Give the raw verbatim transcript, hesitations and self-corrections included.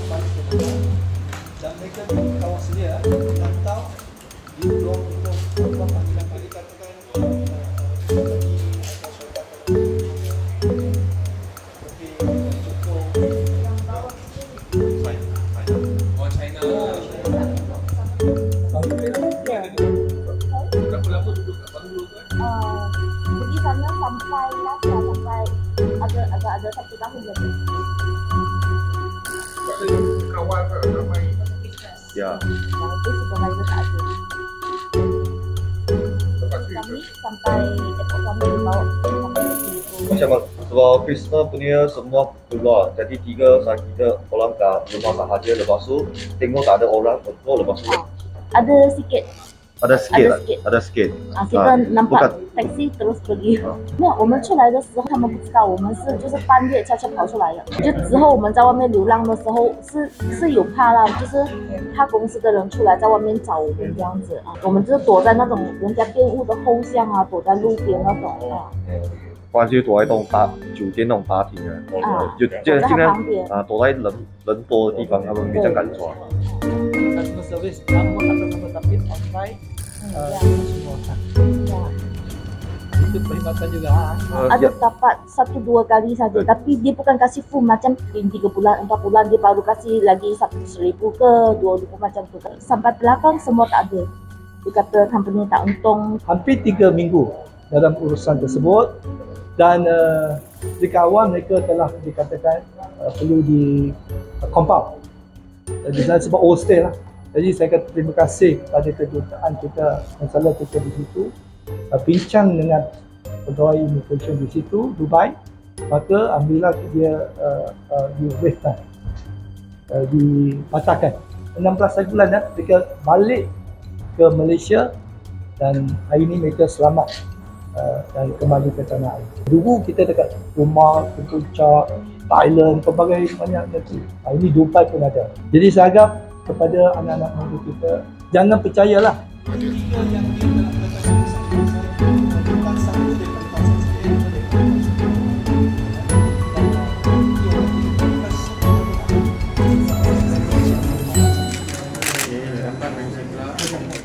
balik ke rumah dan mereka kawas sedia atau di blok untuk apa panggilan kali katakan bagi atau syarikat tapi cukup yang bawah Oh, China. Berapa duduk kat Banglo tu? Uh, pergi sana sampai last lah, sampai ada agak ada satu tahun lebih. Kawal kan ramai. Ya. Nah itu supervisor tak ada. Lepas tu Kami sampai ekor kami dibawa sampai ke situ. Macam sebab Christmas punya semua keluar. Jadi tiga saat kita orang kat rumah sahaja, lepas tu tengok tak ada orang betul, lepas tu Ah, ada sikit. ada sikit ada lah. sikit. Ada sikit. 啊，这个nampak bukan. taxi terus pergi。没有，我们出来的时候他们不知道，我们是就是半夜悄悄跑出来的。就之后我们在外面流浪的时候是是有怕啦，就是他公司的人出来在外面找我们这样子啊，我们就是躲在那种人家店屋的后巷啊，躲在路边那种啊。 不然就躲在那种大酒店那种大厅啊， 啊就就躲在尽量旁边啊躲在人人多的地方，他们比较敢抓。 customer service namun atas nama tapi online Hmm, uh, ya. semua Ya. itu perkhidmatan juga Uh, Ada ya, dapat satu dua kali saja, tapi dia bukan kasih full macam in tiga bulan empat bulan dia baru kasih lagi satu seribu ke dua ribu macam tu. Sampai belakang semua tak ada. Dia kata company tak untung. hampir tiga minggu dalam urusan tersebut dan uh, jika awal mereka telah dikatakan uh, perlu di uh, compound uh, di sana sebab overstay lah. Jadi saya kata terima kasih kepada kedutaan kita, konsulat kita di situ, uh, bincang dengan pegawai immigration di situ, Dubai, maka alhamdulillah dia uh, uh, di waive lah, uh, dipatahkan. enam belas hari bulan dah mereka balik ke Malaysia dan hari ini mereka selamat uh, dan kembali ke tanah air. Dulu kita dekat rumah, Puncak, Thailand, pelbagai banyak negeri. Hari ini Dubai pun ada. Jadi saya harap kepada anak-anak muda kita, jangan percayalah. Nampak macam